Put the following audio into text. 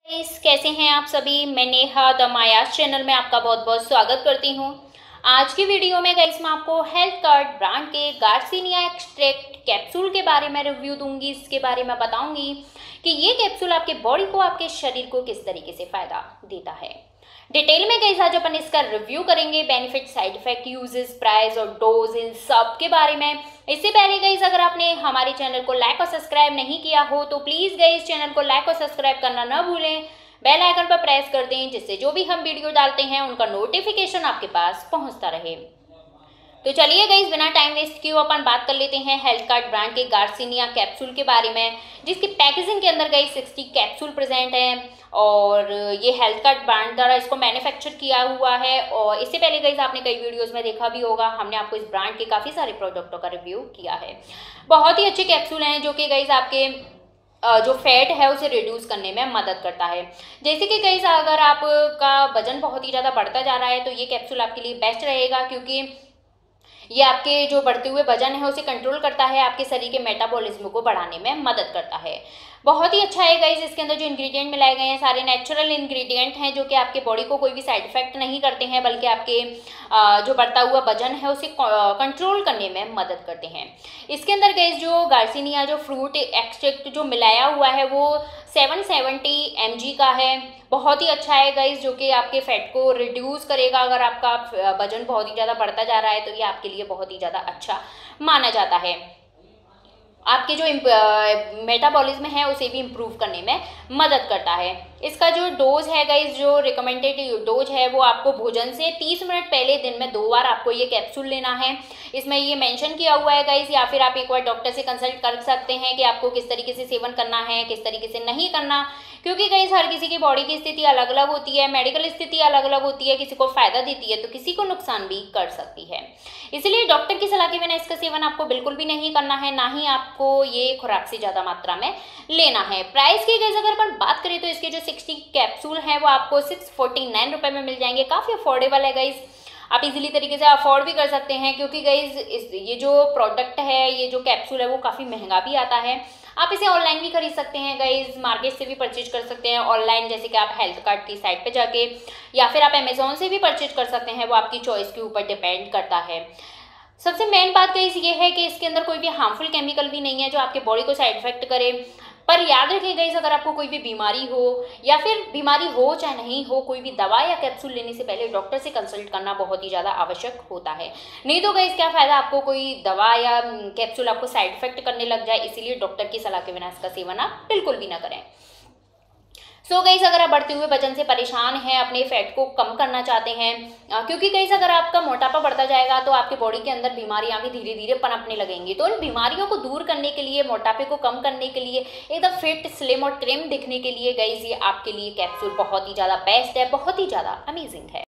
Guys, कैसे हैं आप सभी। मैं नेहा द मायास चैनल में आपका बहुत बहुत स्वागत करती हूं। आज की वीडियो में गाइस मैं आपको हेल्थ कार्ड ब्रांड के गार्सिनिया एक्सट्रैक्ट कैप्सूल के बारे में रिव्यू दूंगी। इसके बारे में बताऊंगी कि ये कैप्सूल आपके बॉडी को, आपके शरीर को किस तरीके से फायदा देता है। डिटेल में गाइस आज अपन इसका रिव्यू करेंगे, benefit, side effect, uses, price और डोज, इन सब के बारे में। इससे पहले गाइस अगर आपने हमारे चैनल को लाइक और सब्सक्राइब नहीं किया हो तो प्लीज गाइस चैनल को लाइक और सब्सक्राइब करना ना भूलें। बेल आइकन पर प्रेस कर दें जिससे जो भी हम वीडियो डालते हैं उनका नोटिफिकेशन आपके पास पहुंचता रहे। तो चलिए गाइस बिना टाइम वेस्ट किए अपन बात कर लेते हैं हेल्थ कार्ड ब्रांड के गार्सिनिया कैप्सूल के बारे में, जिसकी पैकेजिंग के अंदर गाइस 60 कैप्सूल प्रेजेंट है और ये हेल्थ कार्ड ब्रांड द्वारा इसको मैन्युफैक्चर किया हुआ है। और इससे पहले गाइस आपने कई वीडियोस में देखा भी होगा, हमने आपको इस ब्रांड के काफ़ी सारे प्रोडक्टों का रिव्यू किया है। बहुत ही अच्छे कैप्सूल हैं जो कि गाइस आपके जो फैट है उसे रिड्यूस करने में मदद करता है। जैसे कि गाइस अगर आपका वजन बहुत ही ज़्यादा बढ़ता जा रहा है तो ये कैप्सूल आपके लिए बेस्ट रहेगा, क्योंकि ये आपके जो बढ़ते हुए वजन है उसे कंट्रोल करता है, आपके शरीर के मेटाबॉलिज्म को बढ़ाने में मदद करता है। बहुत ही अच्छा है गाइस। इसके अंदर जो इंग्रेडिएंट मिलाए गए हैं सारे नेचुरल इंग्रेडिएंट हैं जो कि आपके बॉडी को कोई भी साइड इफेक्ट नहीं करते हैं, बल्कि आपके जो बढ़ता हुआ वजन है उसे कंट्रोल करने में मदद करते हैं। इसके अंदर गाइस जो गार्सिनिया जो फ्रूट एक्सट्रैक्ट जो मिलाया हुआ है वो 770 mg का है। बहुत ही अच्छा है गाइस, जो कि आपके फैट को रिड्यूस करेगा। अगर आपका वजन बहुत ही ज़्यादा बढ़ता जा रहा है तो ये आपके लिए बहुत ही ज़्यादा अच्छा माना जाता है। आपके जो मेटाबॉलिज्म है उसे भी इम्प्रूव करने में मदद करता है। इसका जो डोज है गाइस, जो रिकमेंडेड डोज है वो आपको भोजन से 30 मिनट पहले दिन में 2 बार आपको ये कैप्सूल लेना है। इसमें ये मेंशन किया हुआ है गाइस, या फिर आप एक बार डॉक्टर से कंसल्ट कर सकते हैं कि आपको किस तरीके से सेवन करना है, किस तरीके से नहीं करना, क्योंकि गाइस हर किसी की बॉडी की स्थिति अलग अलग होती है, मेडिकल स्थिति अलग अलग होती है। किसी को फायदा देती है तो किसी को नुकसान भी कर सकती है। इसलिए डॉक्टर की सलाह के बिना इसका सेवन आपको बिल्कुल भी नहीं करना है, ना ही आपको ये खुराक से ज़्यादा मात्रा में लेना है। प्राइस की गाइस अगर अपन बात करें तो इसके जो 60 कैप्सूल हैं वो आपको 649 रुपये में मिल जाएंगे। काफ़ी अफोर्डेबल है गाइस, आप इजीली तरीके से अफोर्ड भी कर सकते हैं, क्योंकि गाइस ये जो प्रोडक्ट है, ये जो कैप्सूल है वो काफ़ी महंगा भी आता है। आप इसे ऑनलाइन भी खरीद सकते हैं गाइस, मार्केट से भी परचेज कर सकते हैं ऑनलाइन, जैसे कि आप हेल्थ कार्ड की साइट पे जाके, या फिर आप अमेजोन से भी परचेज कर सकते हैं। वो आपकी चॉइस के ऊपर डिपेंड करता है। सबसे मेन बात गाइस ये है कि इसके अंदर कोई भी हार्मफुल केमिकल भी नहीं है जो आपके बॉडी को साइड इफेक्ट करे। पर याद रखिए गाइस, अगर आपको कोई भी बीमारी हो, या फिर बीमारी हो चाहे नहीं हो, कोई भी दवा या कैप्सूल लेने से पहले डॉक्टर से कंसल्ट करना बहुत ही ज़्यादा आवश्यक होता है। नहीं तो गाइस क्या फ़ायदा, आपको कोई दवा या कैप्सूल आपको साइड इफेक्ट करने लग जाए। इसीलिए डॉक्टर की सलाह के बिना इसका सेवन आप बिल्कुल भी ना करें। सो गाइस अगर आप बढ़ते हुए वजन से परेशान हैं, अपने फैट को कम करना चाहते हैं, क्योंकि गाइस अगर आपका मोटापा बढ़ता जाएगा तो आपके बॉडी के अंदर बीमारियां भी धीरे धीरे पनपने लगेंगी। तो इन बीमारियों को दूर करने के लिए, मोटापे को कम करने के लिए, एकदम फिट, स्लिम और ट्रिम दिखने के लिए गाइस ये आपके लिए कैप्सूल बहुत ही ज़्यादा बेस्ट है, बहुत ही ज़्यादा अमेजिंग है।